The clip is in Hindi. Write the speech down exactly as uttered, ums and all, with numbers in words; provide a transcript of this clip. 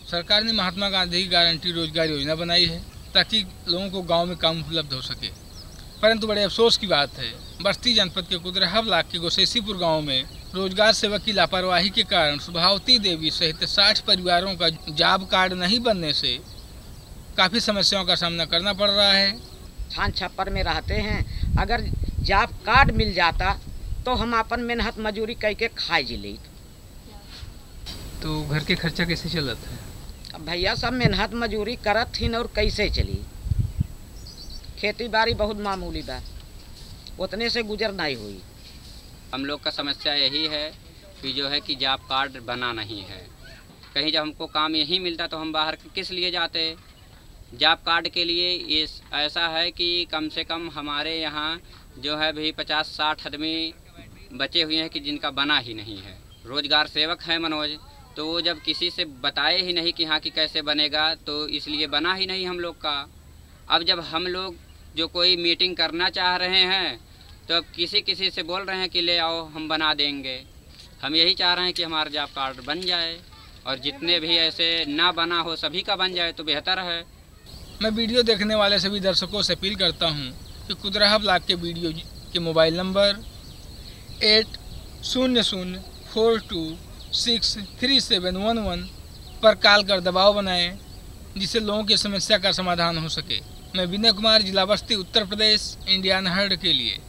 सरकार ने महात्मा गांधी की गारंटी रोजगार योजना बनाई है ताकि लोगों को गांव में काम उपलब्ध हो सके, परंतु बड़े अफसोस की बात है बस्ती जनपद के कुदरेहा ब्लॉक के गोसेसीपुर गांव में रोजगार सेवक की लापरवाही के कारण सुभावती देवी सहित साठ परिवारों का जॉब कार्ड नहीं बनने से काफ़ी समस्याओं का सामना करना पड़ रहा है। छान छप्पर में रहते हैं, अगर जॉब कार्ड मिल जाता तो हम अपन मेहनत मजूरी करके खाए जी ली। तो घर के खर्चा कैसे चलता है? अब भैया सब मेहनत मजूरी करत थी और कैसे चली। खेती बाड़ी बहुत मामूली बा, उतने से गुजर नहीं हुई। हम लोग का समस्या यही है कि जो है कि जॉब कार्ड बना नहीं है। कहीं जब हमको काम यही मिलता तो हम बाहर किस लिए जाते। जॉब कार्ड के लिए ये ऐसा है कि कम से कम हमारे यहाँ जो है भी पचास साठ आदमी बचे हुए हैं कि जिनका बना ही नहीं है। रोजगार सेवक है मनोज, तो वो जब किसी से बताए ही नहीं कि हाँ कि कैसे बनेगा, तो इसलिए बना ही नहीं हम लोग का। अब जब हम लोग जो कोई मीटिंग करना चाह रहे हैं तो अब किसी किसी से बोल रहे हैं कि ले आओ हम बना देंगे। हम यही चाह रहे हैं कि हमारा जॉब कार्ड बन जाए और जितने भी ऐसे ना बना हो सभी का बन जाए तो बेहतर है। मैं वीडियो देखने वाले सभी दर्शकों से अपील करता हूं कि कुदरेहा ब्लॉक के वीडियो के मोबाइल नंबर एट शून्य शून्य four two six three seven one one पर कॉल कर दबाव बनाएं जिससे लोगों की समस्या का समाधान हो सके। मैं विनय कुमार, जिला बस्ती, उत्तर प्रदेश, इंडियन हर्ड के लिए।